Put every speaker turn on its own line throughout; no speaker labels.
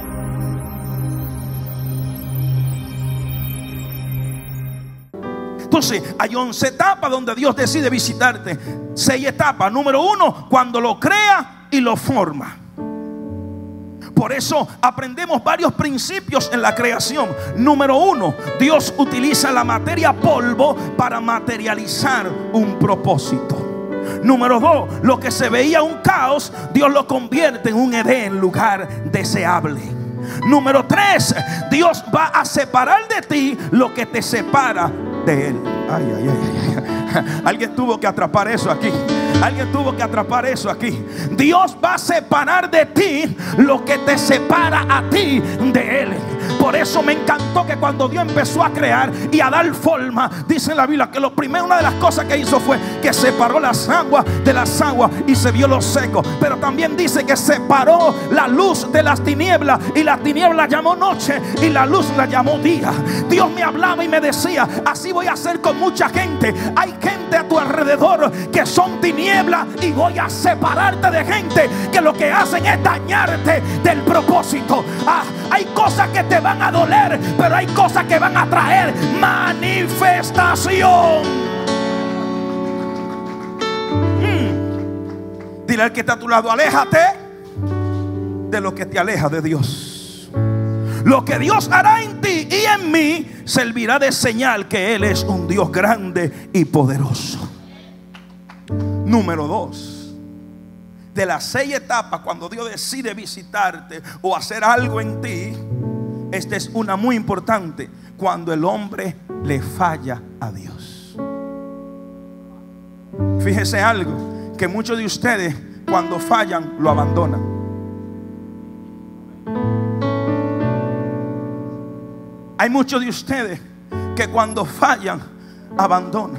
Entonces hay 11 etapas donde Dios decide visitarte. 6 etapas. Número 1, cuando lo crea y lo forma. Por eso aprendemos varios principios en la creación. Número 1, Dios utiliza la materia polvo para materializar un propósito. Número 2, lo que se veía un caos, Dios lo convierte en un Edén, lugar deseable. Número 3, Dios va a separar de ti lo que te separa de Él. Ay, ay, ay, ay. Alguien tuvo que atrapar eso aquí. Alguien tuvo que atrapar eso aquí. Dios va a separar de ti lo que te separa a ti de Él. Por eso me encantó que cuando Dios empezó a crear y a dar forma, dice en la Biblia que una de las cosas que hizo fue que separó las aguas de las aguas y se vio lo seco. Pero también dice que separó la luz de las tinieblas, y la tiniebla llamó noche y la luz la llamó día. Dios me hablaba y me decía: así voy a hacer con mucha gente. Hay gente a tu alrededor que son tinieblas, y voy a separarte de gente que lo que hacen es dañarte del propósito. Hay cosas que te van a doler, pero hay cosas que van a traer manifestación. Dile al que está a tu lado: aléjate de lo que te aleja de Dios. Lo que Dios hará en ti y en mí servirá de señal que Él es un Dios grande y poderoso. Número 2, de las 6 etapas cuando Dios decide visitarte o hacer algo en ti, esta es una muy importante: cuando el hombre le falla a Dios. Fíjese algo, que muchos de ustedes cuando fallan lo abandonan. Hay muchos de ustedes que cuando fallan abandonan.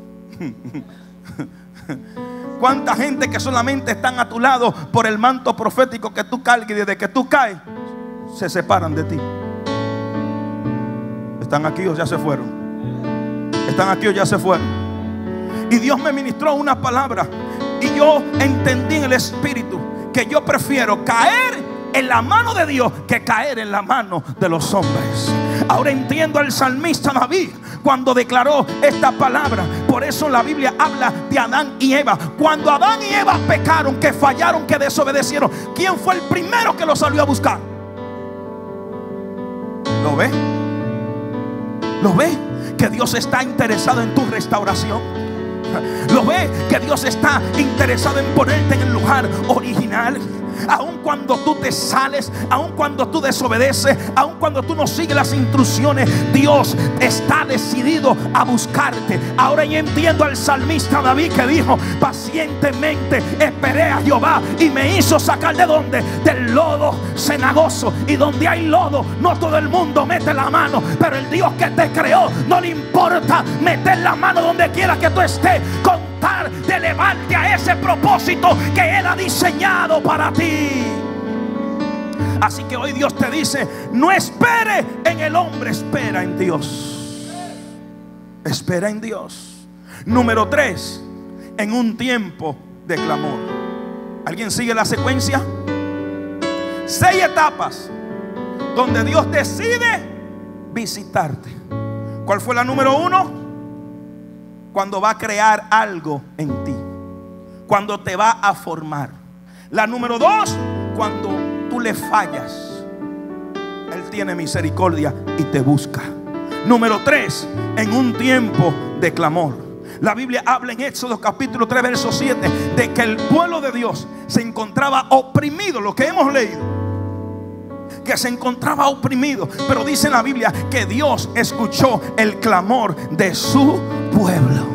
¿Cuánta gente que solamente están a tu lado por el manto profético que tú cargas, y desde que tú caes se separan de ti? ¿Están aquí o ya se fueron? ¿Están aquí o ya se fueron? Y Dios me ministró una palabra, y yo entendí en el espíritu que yo prefiero caer en la mano de Dios que caer en la mano de los hombres. Ahora entiendo al salmista David cuando declaró esta palabra. Por eso la Biblia habla de Adán y Eva. Cuando Adán y Eva pecaron, que fallaron, que desobedecieron, ¿quién fue el primero que lo salió a buscar? ¿Lo ve? ¿Lo ve? Que Dios está interesado en tu restauración. ¿Lo ve? Que Dios está interesado en ponerte en el lugar original. Aun cuando tú te sales, aun cuando tú desobedeces, aun cuando tú no sigues las instrucciones, Dios está decidido a buscarte. Ahora yo entiendo al salmista David que dijo: pacientemente esperé a Jehová y me hizo sacar ¿de dónde? Del lodo cenagoso. Y donde hay lodo, no todo el mundo mete la mano, pero el Dios que te creó no le importa meter la mano donde quiera que tú estés, con de elevarte a ese propósito que Él ha diseñado para ti. Así que hoy Dios te dice: no espere en el hombre, espera en Dios. Espera en Dios. Número 3, en un tiempo de clamor. ¿Alguien sigue la secuencia? 6 etapas donde Dios decide visitarte. ¿Cuál fue la número 1? Cuando va a crear algo en ti, cuando te va a formar. La número 2, cuando tú le fallas, Él tiene misericordia y te busca. Número 3, en un tiempo de clamor. La Biblia habla en Éxodo capítulo 3 verso 7 de que el pueblo de Dios se encontraba oprimido, lo que hemos leído, que se encontraba oprimido. Pero dice la Biblia que Dios escuchó el clamor de su pueblo.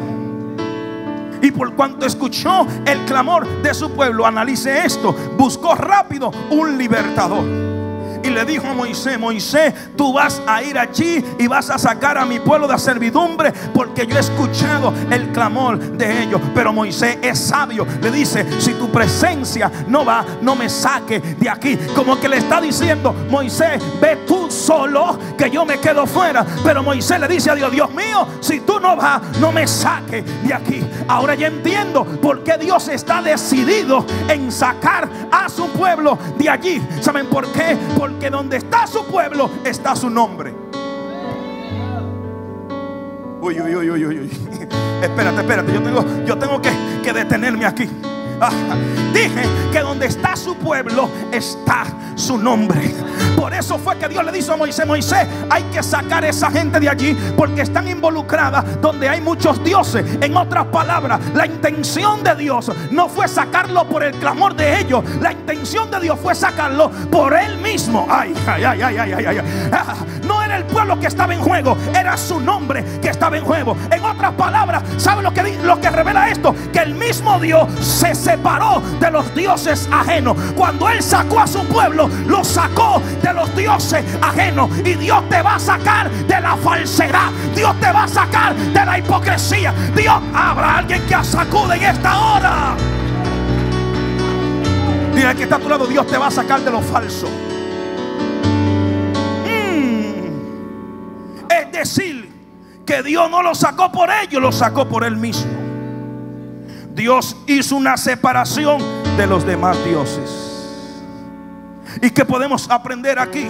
Y por cuanto escuchó el clamor de su pueblo, analice esto, buscó rápido un libertador. Y le dijo a Moisés: Moisés, tú vas a ir allí y vas a sacar a mi pueblo de servidumbre, porque yo he escuchado el clamor de ellos. Pero Moisés es sabio, le dice: si tu presencia no va, no me saque de aquí. Como que le está diciendo: Moisés, ve tú solo, que yo me quedo fuera. Pero Moisés le dice a Dios: Dios mío, si tú no vas, no me saque de aquí. Ahora ya entiendo por qué Dios está decidido en sacar a su pueblo de allí. ¿Saben por qué? Porque porque donde está su pueblo está su nombre. Uy. Espérate, yo tengo que detenerme aquí. Dije que donde está su pueblo está su nombre. Por eso fue que Dios le dijo a Moisés, hay que sacar a esa gente de allí, porque están involucradas donde hay muchos dioses. En otras palabras, la intención de Dios no fue sacarlo por el clamor de ellos. La intención de Dios fue sacarlo por Él mismo. No era el pueblo que estaba en juego, era su nombre que estaba en juego. En otras palabras, ¿saben lo que revela esto? Que el mismo Dios se separó de los dioses ajenos. Cuando Él sacó a su pueblo, lo sacó de los dioses ajenos. Y Dios te va a sacar de la falsedad. Dios te va a sacar de la hipocresía. Habrá alguien que sacude en esta hora. Mira que está a tu lado, Dios te va a sacar de lo falso. Es decir, que Dios no lo sacó por ellos, lo sacó por Él mismo. Dios hizo una separación de los demás dioses. ¿Y qué podemos aprender aquí?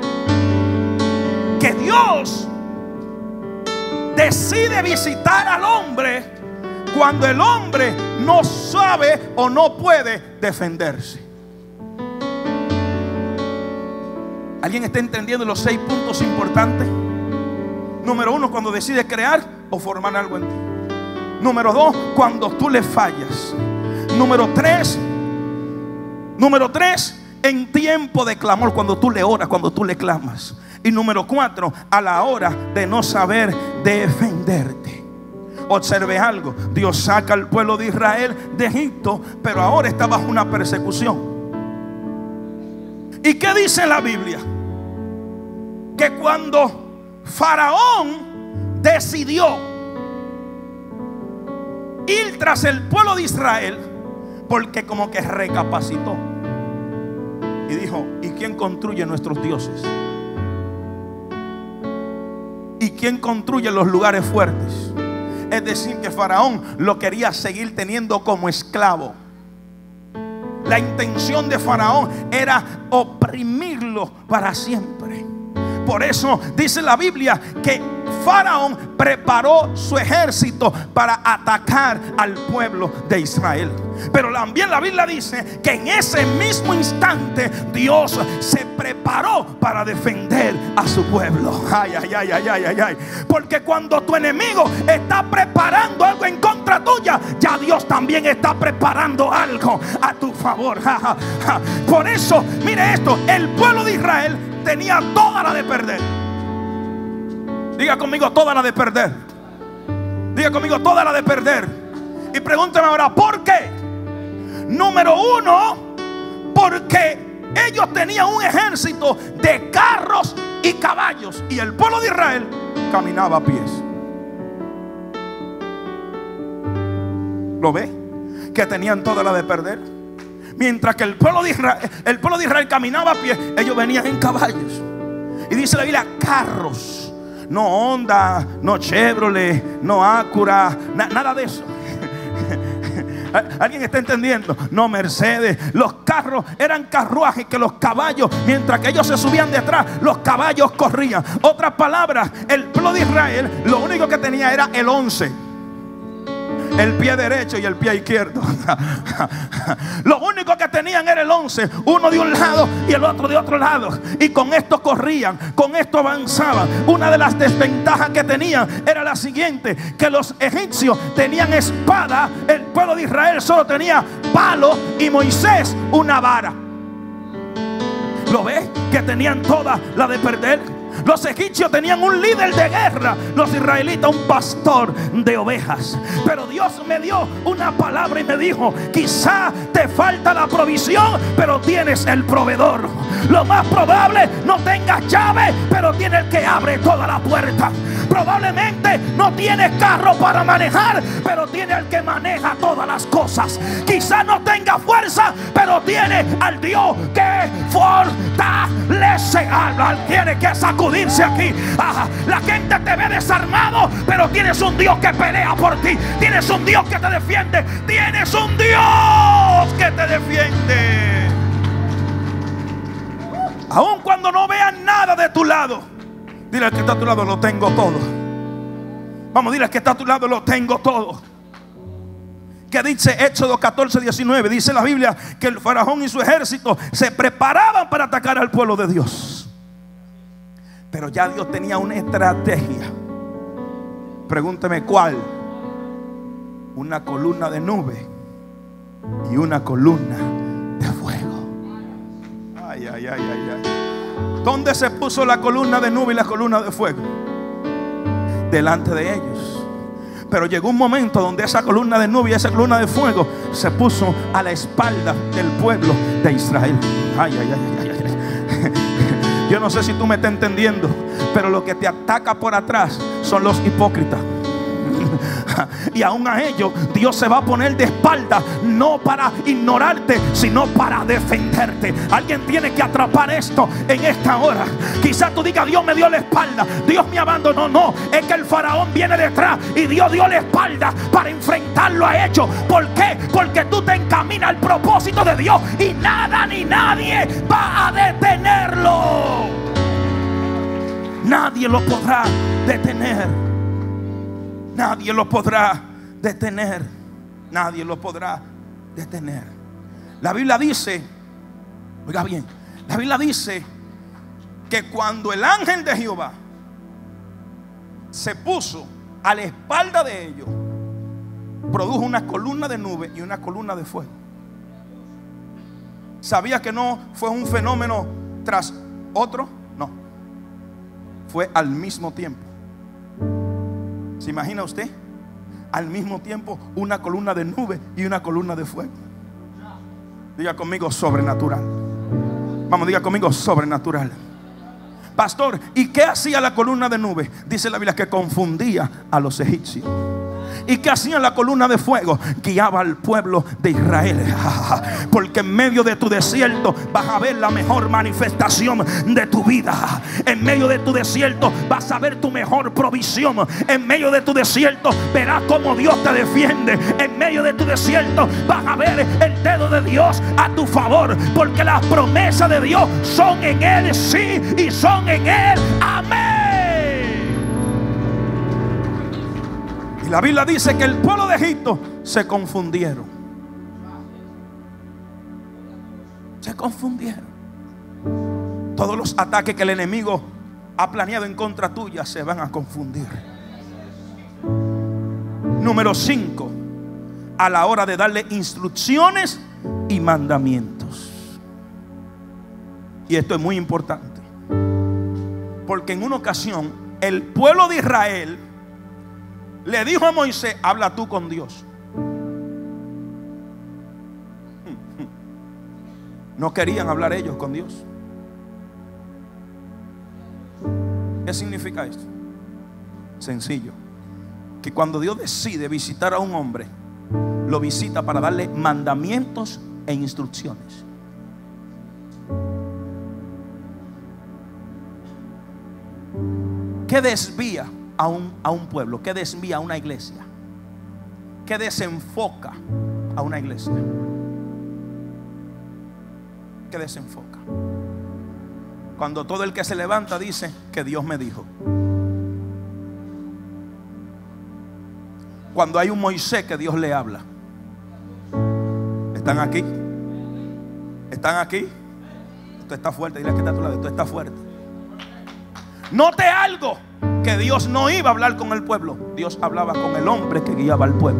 Que Dios decide visitar al hombre cuando el hombre no sabe o no puede defenderse. ¿Alguien está entendiendo los 6 puntos importantes? Número 1, cuando decide crear o formar algo en ti. Número 2, cuando tú le fallas. Número 3, en tiempo de clamor, cuando tú le oras, cuando tú le clamas. Y número 4, a la hora de no saber defenderte. Observe algo, Dios saca al pueblo de Israel de Egipto, pero ahora está bajo una persecución. ¿Y qué dice la Biblia? Que cuando Faraón decidió ir tras el pueblo de Israel, porque como que recapacitó y dijo, ¿y quién construye nuestros dioses? ¿Y quién construye los lugares fuertes? Es decir, que Faraón lo quería seguir teniendo como esclavo. La intención de Faraón era oprimirlo para siempre. Por eso dice la Biblia que Faraón preparó su ejército para atacar al pueblo de Israel. Pero también la Biblia dice que en ese mismo instante Dios se preparó para defender a su pueblo. Porque cuando tu enemigo está preparando algo en contra tuya, ya Dios también está preparando algo a tu favor. Por eso, mire esto, el pueblo de Israel tenía toda la de perder. Diga conmigo, toda la de perder. Diga conmigo, toda la de perder. Y pregúntame ahora, ¿por qué? Número 1, porque ellos tenían un ejército de carros y caballos, y el pueblo de Israel caminaba a pies. ¿Lo ve? Que tenían toda la de perder. Mientras que el pueblo de Israel caminaba a pie, ellos venían en caballos. Y dice la Biblia, carros. No Honda, no Chevrolet, no Acura, nada de eso. ¿Alguien está entendiendo? No Mercedes. Los carros eran carruajes que los caballos, mientras que ellos se subían detrás, los caballos corrían. Otras palabras, el pueblo de Israel lo único que tenía era el 11. El pie derecho y el pie izquierdo. Lo único que tenían era el 11. Uno de un lado y el otro de otro lado. Y con esto corrían, con esto avanzaban. Una de las desventajas que tenían era la siguiente: que los egipcios tenían espada, el pueblo de Israel solo tenía palo y Moisés una vara. ¿Lo ves? Que tenían toda la de perder. Los egipcios tenían un líder de guerra, los israelitas un pastor de ovejas. Pero Dios me dio una palabra y me dijo: quizá te falta la provisión, pero tienes el proveedor. Lo más probable, no tengas llave, pero tienes el que abre toda la puerta. Probablemente no tienes carro para manejar, pero tiene el que maneja todas las cosas. Quizá no tenga fuerza, pero tiene al Dios que fortalece. Tiene que sacudirse aquí. La gente te ve desarmado, pero tienes un Dios que pelea por ti. Tienes un Dios que te defiende. Tienes un Dios que te defiende. Aun cuando no vean nada de tu lado, dile al que está a tu lado: lo tengo todo. Vamos, dile al que está a tu lado: lo tengo todo. Que dice Éxodo 14:19, dice la Biblia que el faraón y su ejército se preparaban para atacar al pueblo de Dios. Pero ya Dios tenía una estrategia. Pregúnteme cuál. Una columna de nube y una columna de fuego. Ay, ay, ay, ay, ay. ¿Dónde se puso la columna de nube y la columna de fuego? Delante de ellos. Pero llegó un momento donde esa columna de nube y esa columna de fuego se puso a la espalda del pueblo de Israel. Ay, ay, ay, ay, ay. Yo no sé si tú me estás entendiendo, pero lo que te ataca por atrás son los hipócritas. Y aún a ellos Dios se va a poner de espalda, no para ignorarte, sino para defenderte. Alguien tiene que atrapar esto en esta hora. Quizás tú digas: Dios me dio la espalda, Dios me abandonó. No, es que el faraón viene detrás y Dios dio la espalda para enfrentarlo a ellos. ¿Por qué? Porque tú te encaminas al propósito de Dios y nada ni nadie va a detenerlo. Nadie lo podrá detener. Nadie lo podrá detener. Nadie lo podrá detener. La Biblia dice, oiga bien, la Biblia dice que cuando el ángel de Jehová se puso a la espalda de ellos, produjo una columna de nube y una columna de fuego. ¿Sabía que no fue un fenómeno tras otro? No, fue al mismo tiempo. ¿Se imagina usted? Al mismo tiempo una columna de nube y una columna de fuego. Diga conmigo: sobrenatural. Vamos, diga conmigo: sobrenatural. Pastor, ¿y qué hacía la columna de nube? Dice la Biblia que confundía a los egipcios. ¿Y qué hacía la columna de fuego? Guiaba al pueblo de Israel. Porque en medio de tu desierto vas a ver la mejor manifestación de tu vida. En medio de tu desierto vas a ver tu mejor provisión. En medio de tu desierto verás cómo Dios te defiende. En medio de tu desierto vas a ver el dedo de Dios a tu favor. Porque las promesas de Dios son en Él sí y son en Él amén. Y la Biblia dice que el pueblo de Egipto se confundieron. Se confundieron. Todos los ataques que el enemigo ha planeado en contra tuya se van a confundir. Número 5. A la hora de darle instrucciones y mandamientos. Y esto es muy importante, porque en una ocasión el pueblo de Israel le dijo a Moisés: habla tú con Dios. No querían hablar ellos con Dios. ¿Qué significa esto? Sencillo: que cuando Dios decide visitar a un hombre, lo visita para darle mandamientos e instrucciones. ¿Qué desvía a un pueblo? ¿Qué desvía a una iglesia? ¿Qué desenfoca a una iglesia? ¿Qué desenfoca? Cuando todo el que se levanta dice que Dios me dijo. Cuando hay un Moisés que Dios le habla. ¿Están aquí? ¿Están aquí? Esto está fuerte. Dile que está a tu lado: esto está fuerte. Note algo, que Dios no iba a hablar con el pueblo. Dios hablaba con el hombre que guiaba al pueblo.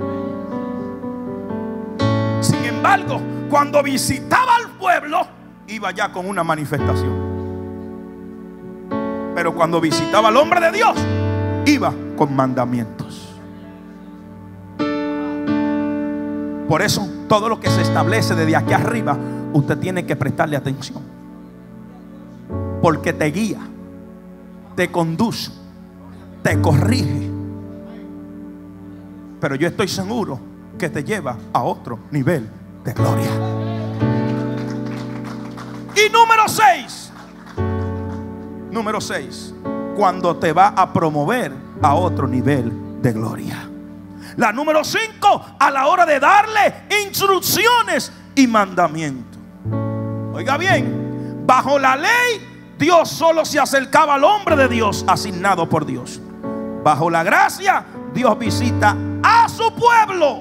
Sin embargo, cuando visitaba al pueblo, iba ya con una manifestación. Pero cuando visitaba al hombre de Dios, iba con mandamientos. Por eso, todo lo que se establece desde aquí arriba, usted tiene que prestarle atención, porque te guía, te conduce, te corrige. Pero yo estoy seguro que te lleva a otro nivel de gloria. Y número 6, cuando te va a promover a otro nivel de gloria. La número 5, a la hora de darle instrucciones y mandamientos. Oiga bien, Bajo la ley, Dios solo se acercaba al hombre de Dios asignado por Dios. Bajo la gracia, Dios visita a su pueblo.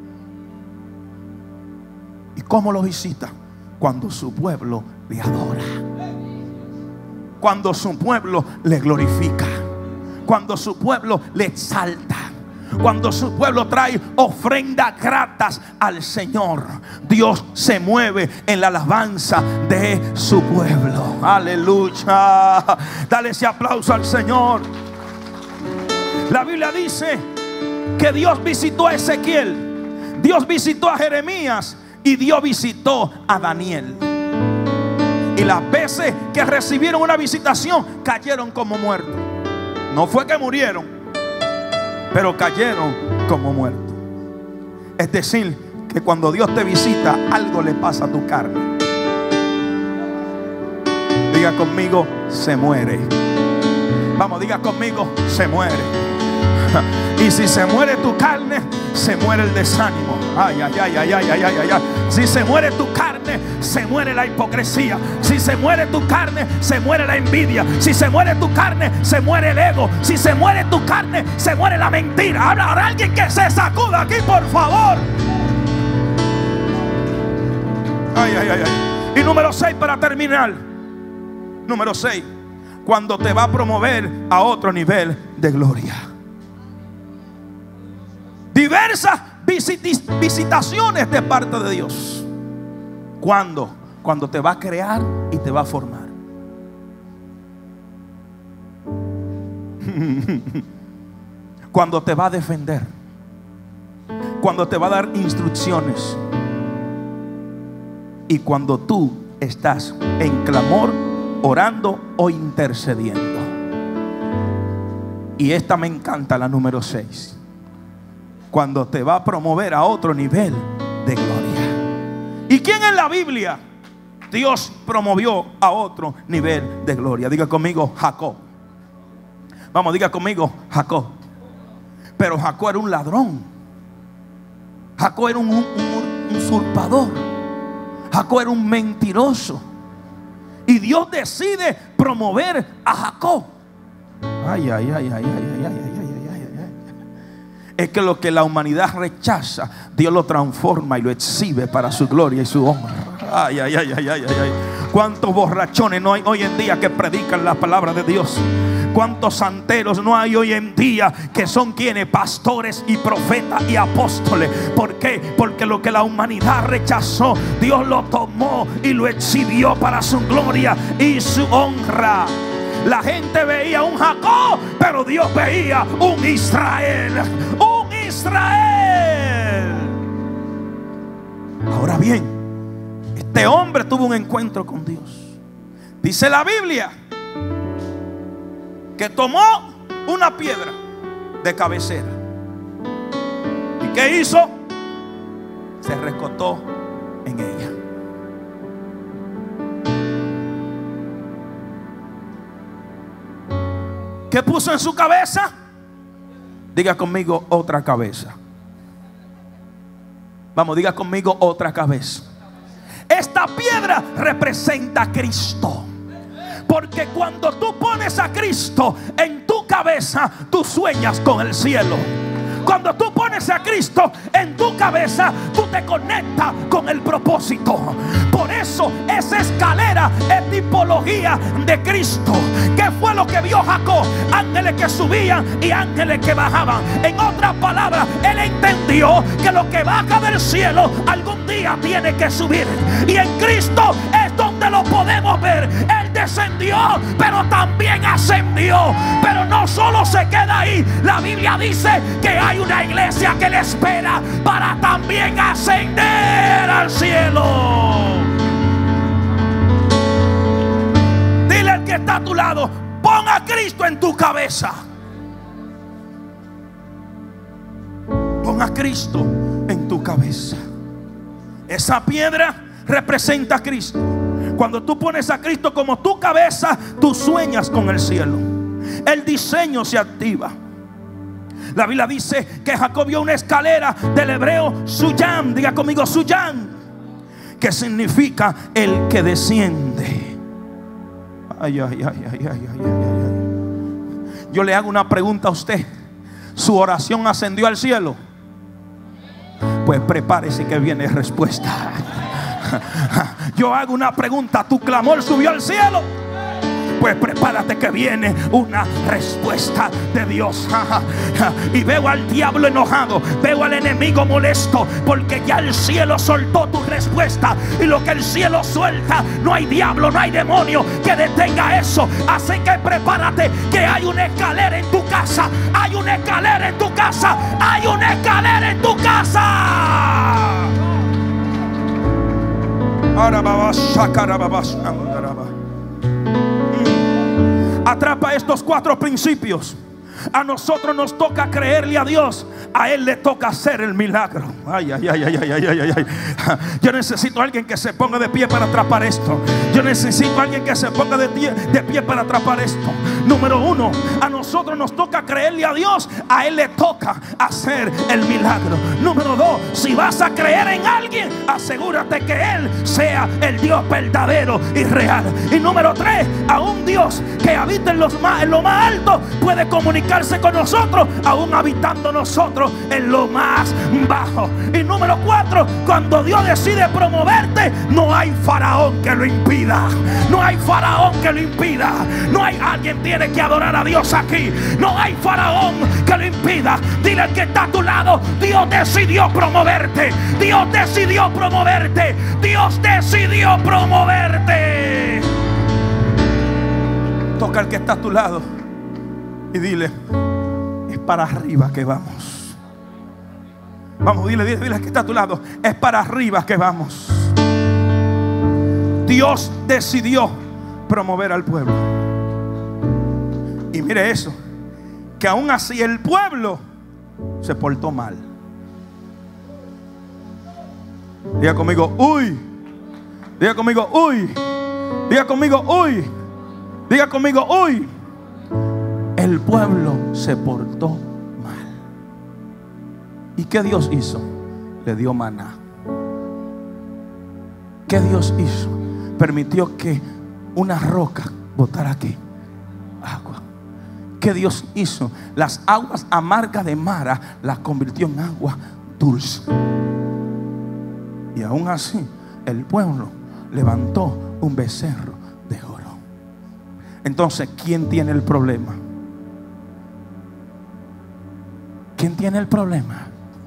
¿Y cómo lo visita? Cuando su pueblo le adora, cuando su pueblo le glorifica, cuando su pueblo le exalta, cuando su pueblo trae ofrendas gratas al Señor. Dios se mueve en la alabanza de su pueblo. Aleluya. Dale ese aplauso al Señor. La Biblia dice que Dios visitó a Ezequiel, Dios visitó a Jeremías y Dios visitó a Daniel. Y las veces que recibieron una visitación, cayeron como muertos. No fue que murieron, pero cayeron como muertos. Es decir, que cuando Dios te visita, algo le pasa a tu carne. Diga conmigo, se muere. Vamos, diga conmigo, se muere. Y si se muere tu carne, se muere el desánimo. Ay, ay, ay, ay, ay, ay, ay, ay. Si se muere tu carne, se muere la hipocresía. Si se muere tu carne, se muere la envidia. Si se muere tu carne, se muere el ego. Si se muere tu carne, se muere la mentira. Habrá alguien que se sacuda aquí, por favor. Ay, ay, ay, ay. Y número 6 para terminar. Número 6. Cuando te va a promover a otro nivel de gloria. Diversas visitaciones de parte de Dios. ¿Cuándo? Cuando te va a crear y te va a formar. Cuando te va a defender. Cuando te va a dar instrucciones. Y cuando tú estás en clamor, orando o intercediendo. Y esta me encanta, la número 6. Cuando te va a promover a otro nivel de gloria. ¿Y quién en la Biblia Dios promovió a otro nivel de gloria? Diga conmigo, Jacob. Vamos, diga conmigo, Jacob. Pero Jacob era un ladrón. Jacob era un usurpador. Jacob era un mentiroso. Y Dios decide promover a Jacob. Ay, ay, ay, ay, ay, ay, ay, ay. Es que lo que la humanidad rechaza, Dios lo transforma y lo exhibe para su gloria y su honra. Ay, ay, ay, ay, ay, ay. ¿Cuántos borrachones no hay hoy en día que predican la palabra de Dios? ¿Cuántos santeros no hay hoy en día que son quienes? Pastores y profetas y apóstoles. ¿Por qué? Porque lo que la humanidad rechazó, Dios lo tomó y lo exhibió para su gloria y su honra. La gente veía un Jacob, pero Dios veía un Israel. Un Israel. Ahora bien, este hombre tuvo un encuentro con Dios. Dice la Biblia que tomó una piedra de cabecera. ¿Y qué hizo? Se recostó en ella. ¿Qué puso en su cabeza? Diga conmigo, otra cabeza. Vamos, diga conmigo, otra cabeza. Esta piedra representa a Cristo. Porque cuando tú pones a Cristo en tu cabeza, tú sueñas con el cielo. Cuando tú pones a Cristo en tu cabeza, tú te conectas con el propósito. Por eso esa escalera es tipología de Cristo. ¿Qué fue lo que vio Jacob? Ángeles que subían y ángeles que bajaban. En otras palabras, él entendió que lo que baja del cielo algún día tiene que subir. Y en Cristo es donde lo podemos ver. Él descendió, pero también ascendió. Pero no solo se queda ahí. La Biblia dice que hay una iglesia que le espera para también ascender al cielo. Dile al que está a tu lado, pon a Cristo en tu cabeza. Pon a Cristo en tu cabeza. Esa piedra representa a Cristo. Cuando tú pones a Cristo como tu cabeza, tú sueñas con el cielo. El diseño se activa. La Biblia dice que Jacob vio una escalera, del hebreo Suyam. Diga conmigo, Suyam, que significa el que desciende. Ay, ay, ay, ay, ay, ay, ay, ay. Yo le hago una pregunta a usted. ¿Su oración ascendió al cielo? Pues prepárese que viene respuesta. Yo hago una pregunta. ¿Tu clamor subió al cielo? Pues prepárate que viene una respuesta de Dios. Y veo al diablo enojado, veo al enemigo molesto, porque ya el cielo soltó tu respuesta. Y lo que el cielo suelta, no hay diablo, no hay demonio que detenga eso. Así que prepárate que hay una escalera en tu casa. Hay una escalera en tu casa. Hay una escalera en tu casa. Atrapa estos 4 principios. A nosotros nos toca creerle a Dios. A Él le toca hacer el milagro. Ay, ay, ay, ay, ay, ay, ay, ay. Yo necesito a alguien que se ponga de pie para atrapar esto. Yo necesito a alguien que se ponga de pie para atrapar esto. Número 1, a nosotros nos toca creerle a Dios. A Él le toca hacer el milagro. Número 2, si vas a creer en alguien, asegúrate que Él sea el Dios verdadero y real. Y número 3, a un Dios que habita en lo más alto puede comunicarse con nosotros, aún habitando nosotros en lo más bajo. Y número 4, cuando Dios decide promoverte, no hay faraón que lo impida. No hay faraón que lo impida. No hay alguien tiene que adorar a Dios aquí. No hay faraón que lo impida. Dile al que está a tu lado: Dios decidió promoverte. Dios decidió promoverte. Dios decidió promoverte. Toca al que está a tu lado y dile: es para arriba que vamos. Vamos, dile al que está a tu lado: es para arriba que vamos. Dios decidió promover al pueblo. Y mire eso, que aún así el pueblo se portó mal. Diga conmigo: uy. Diga conmigo: uy. Diga conmigo: uy. Diga conmigo: uy. El pueblo se portó mal. ¿Y qué Dios hizo? Le dio maná. ¿Qué Dios hizo? Permitió que una roca botara aquí agua. ¿Qué Dios hizo? Las aguas amargas de Mara las convirtió en agua dulce. Y aún así el pueblo levantó un becerro de oro. Entonces, ¿quién tiene el problema? ¿Quién tiene el problema?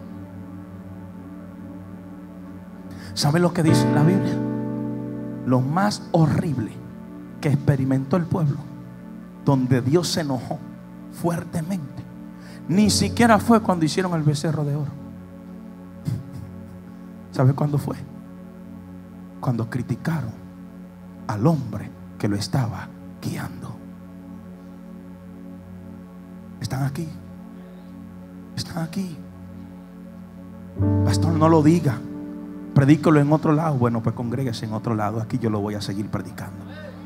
¿Sabe lo que dice la Biblia? Lo más horrible que experimentó el pueblo, donde Dios se enojó fuertemente, ni siquiera fue cuando hicieron el becerro de oro. ¿Sabe cuándo fue? Cuando criticaron al hombre que lo estaba guiando. Están aquí. Están aquí. Pastor, no lo diga. Predícalo en otro lado. Bueno, pues congréguese en otro lado. Aquí yo lo voy a seguir predicando.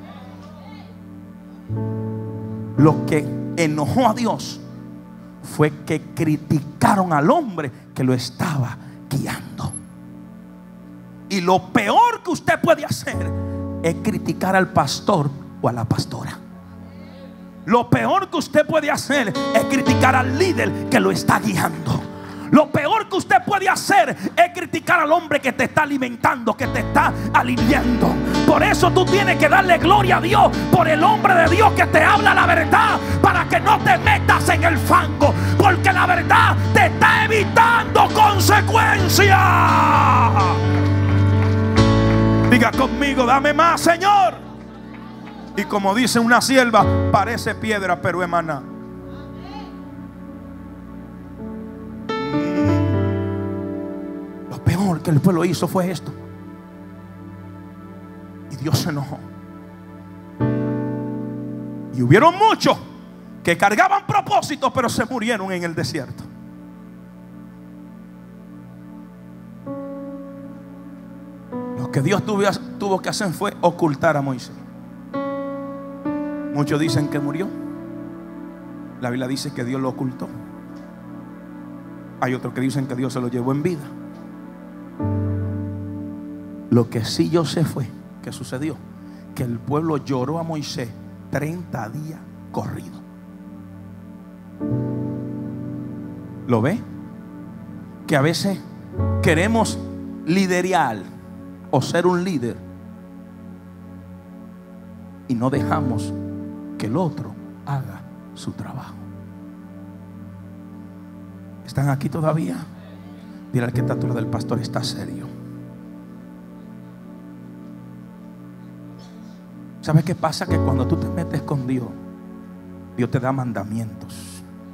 Lo que enojó a Dios fue que criticaron al hombre que lo estaba guiando. Y lo peor que usted puede hacer es criticar al pastor o a la pastora. Lo peor que usted puede hacer es criticar al líder que lo está guiando. Lo peor que usted puede hacer es criticar al hombre que te está alimentando, que te está alineando. Por eso tú tienes que darle gloria a Dios por el hombre de Dios que te habla la verdad, para que no te metas en el fango, porque la verdad te está evitando consecuencias. Diga conmigo: dame más, Señor. Y como dice una sierva, parece piedra pero es maná. Lo peor que el pueblo hizo fue esto. Y Dios se enojó. Y hubieron muchos que cargaban propósitos, pero se murieron en el desierto. Lo que Dios tuvo que hacer fue ocultar a Moisés. Muchos dicen que murió. La Biblia dice que Dios lo ocultó. Hay otros que dicen que Dios se lo llevó en vida. Lo que sí yo sé fue que sucedió que el pueblo lloró a Moisés 30 días corridos. ¿Lo ve? Que a veces queremos liderear o ser un líder y no dejamos que el otro haga su trabajo. ¿Están aquí todavía? Dile al que está a tu lado: del pastor está serio. ¿Sabes qué pasa? Que cuando tú te metes con Dios, Dios te da mandamientos.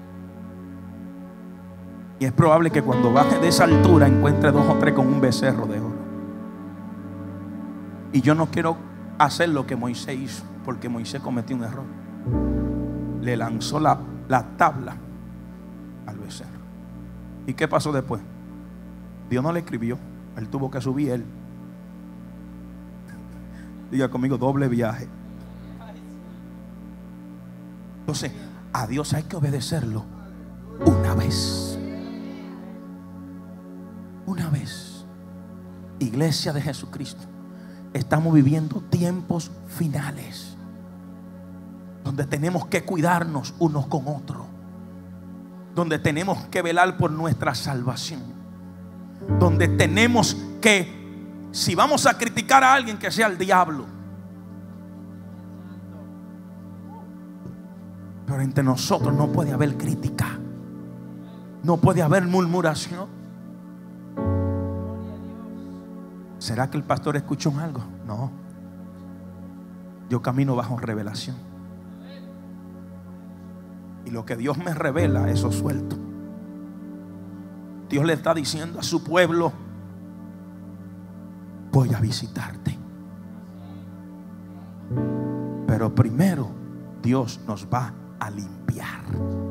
Y es probable que cuando baje de esa altura encuentre 2 o 3 con un becerro de oro. Y yo no quiero hacer lo que Moisés hizo, porque Moisés cometió un error. Le lanzó la tabla al becerro. ¿Y qué pasó después? Dios no le escribió, él tuvo que subir él. Diga conmigo: doble viaje. Entonces, a Dios hay que obedecerlo una vez. Una vez. Iglesia de Jesucristo, estamos viviendo tiempos finales donde tenemos que cuidarnos unos con otros, donde tenemos que velar por nuestra salvación, donde tenemos que, si vamos a criticar a alguien, que sea el diablo. Pero entre nosotros no puede haber crítica, no puede haber murmuración. ¿Será que el pastor escuchó algo? No. Yo camino bajo revelación. Y lo que Dios me revela, eso suelto. Dios le está diciendo a su pueblo: voy a visitarte. Pero primero Dios nos va a limpiar.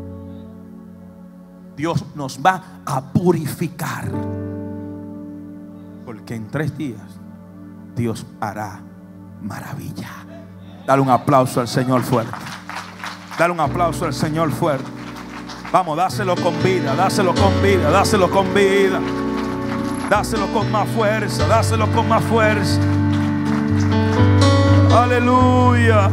Dios nos va a purificar. Porque en 3 días Dios hará maravilla. Dale un aplauso al Señor fuerte. Dale un aplauso al Señor fuerte. Vamos, dáselo con vida, dáselo con vida, dáselo con vida. Dáselo con más fuerza, dáselo con más fuerza. Aleluya.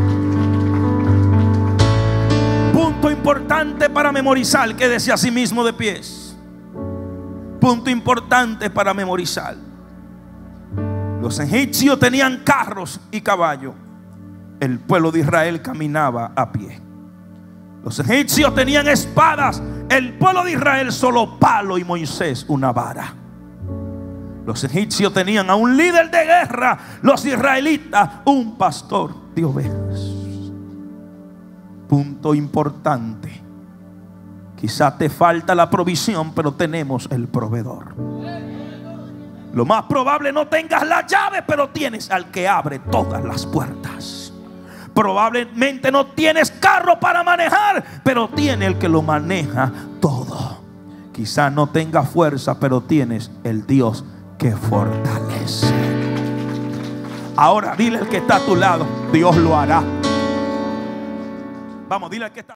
Punto importante para memorizar. Quédese a sí mismo de pies. Punto importante para memorizar. Los egipcios tenían carros y caballos. El pueblo de Israel caminaba a pie. Los egipcios tenían espadas. El pueblo de Israel solo palo y Moisés una vara. Los egipcios tenían a un líder de guerra. Los israelitas un pastor de ovejas. Punto importante. Quizá te falta la provisión, pero tenemos el proveedor. Lo más probable no tengas la llave, pero tienes al que abre todas las puertas. Probablemente no tienes carro para manejar, pero tiene el que lo maneja todo. Quizá no tengas fuerza, pero tienes el Dios que fortalece. Ahora dile al que está a tu lado: Dios lo hará. Vamos, dile al que está